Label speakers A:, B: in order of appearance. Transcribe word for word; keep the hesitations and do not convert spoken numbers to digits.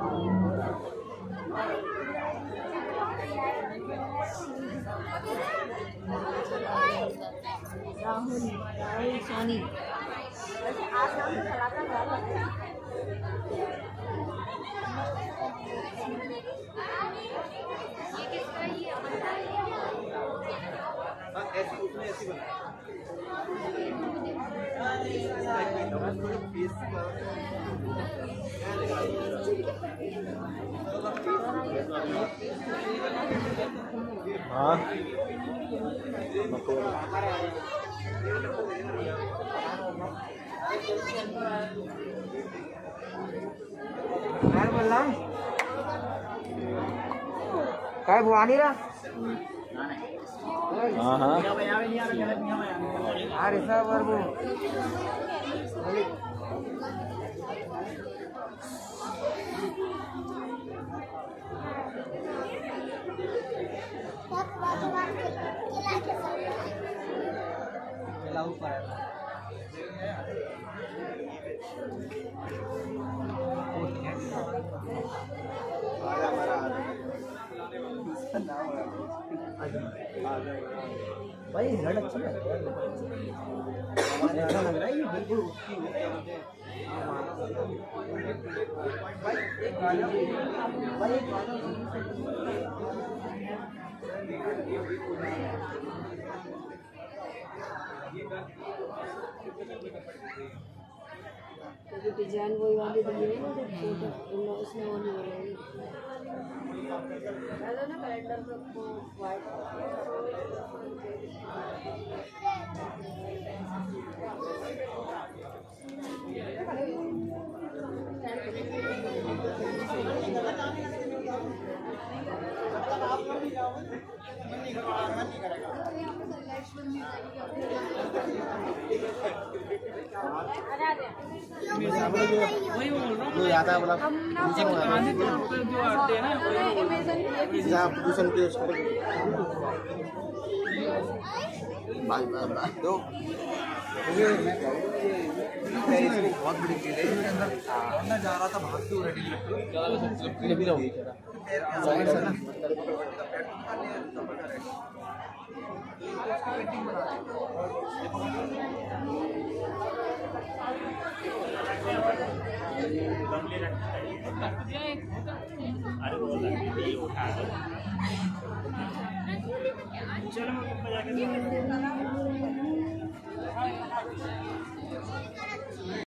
A: राहुल राहुल सोनी वैसे आज नाम से चलाता है।
B: ऐसी उसने ऐसी बनाया हाँ
C: काय बुआनी रा
B: हाँ हाँ
C: अरे सब वर्गो भाई लड़ अच्छा लग रहा है ये बिल्कुल उसकी
A: डिजाइन वही वाली दी है ना फोटो उसमें वो नहीं बनेगी हेलो ना कैलेंडर पे वाइट
C: जो आता है मतलब नीचे जो आते हैं ना प्रदूषण के उसको भाई भाई दो बहुत बड़ी चीज है इसके अंदर अंदर जा रहा था भागते हुए रेडी भी रहो साइड से ना
D: अरे वो लगी उठा दो चलो मैं ऊपर जाके